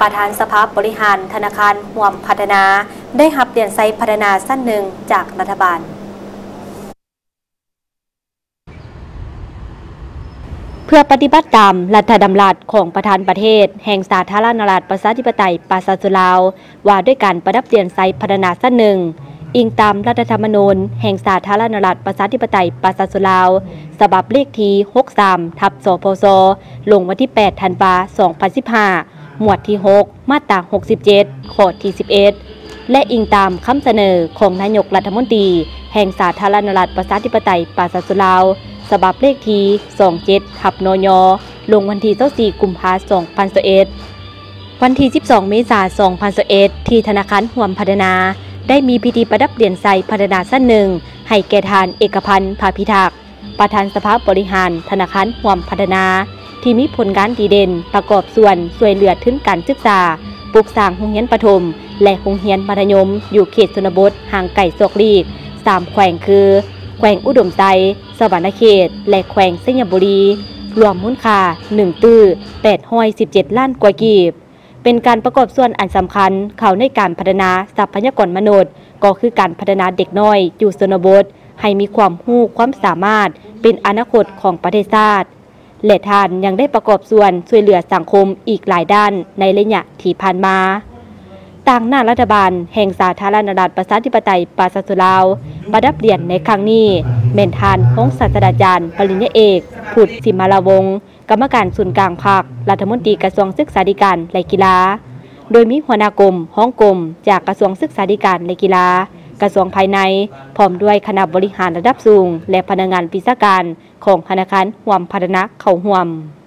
ประธานสภาบริหารธนาคารห่วมพัฒนาได้รับเหรียญไซพัฒนาสั้นหนึ่งจากรัฐบาลเพื่อปฏิบัติตามรัฐดำรัสของประธานประเทศแห่งสาธารณรัฐประชาธิปไตยปาซาสุลาวว่าด้วยการประดับเหรียญไซพัฒนาสั้นหนึ่งอิงตามรัฐธรรมนูญแห่งสาธารณรัฐประชาธิปไตยปาซาสุลาวฉบับเลขที่ 63/สพสลงวันที่ 8 ธันวาคม 2015 หมวดที่ 6 มาตรา 67 ข้อที่ 11 และอิงตามคำเสนอของนายกรัฐมนตรีแห่งสาธารณรัฐประชาธิปไตยปาซาสุลาวฉบับเลขที่ 27/นย.ลงวันที่ 24 กุมภาพันธ์ 2021 วันที่ 12 เมษายน 2021 ที่ธนาคารห่วมพัฒนาได้มีพิธีประดับเหรียญไซพัฒนาสั้นหนึ่งให้แก่ทานเอกพันธ์ ภาพิทักษ์ประธานสภาบริหารธนาคารห่วมพัฒนาที่มีผลงานดีเด่นประกอบส่วนช่วยเหลือทุนการศึกษาปลูกสร้างโรงเรียนประถมและโรงเรียนมัธยมอยู่เขตชนบทห่างไกลโศกลีก3 แขวงคือแขวงอุดมไซสวรรณเขตและแขวงสัญบุรีรวมมูลค่า817 ล้านกว่ากีบเป็นการประกอบส่วนอันสำคัญเข้าในการพัฒนาทรัพยากรมนุษย์ก็คือการพัฒนาเด็กน้อยอยู่ชนบทให้มีความรู้ความสามารถเป็นอนาคตของประเทศชาติและท่านยังได้ประกอบส่วนช่วยเหลือสังคมอีกหลายด้านในระยะที่ผ่านมาต่างหน้ารัฐบาลแห่งสาธารณรัฐประชาธิปไตยปาซาสุลาวประดับเหรียญในครั้งนี้เมนทานของศาสตราจารย์ปริญญาเอกพุทธสิมาลาวงศ์กรรมการศูนย์กลางภาครัฐมนตรีกระทรวงศึกษาธิการและกีฬาโดยมีหัวหน้ากรมห้องกรมจากกระทรวงศึกษาธิการและกีฬากระทรวงภายในพร้อมด้วยคณะบริหารระดับสูงและพนักงานวิชาการของธนาคารห่วมพัฒนาเข้าร่วม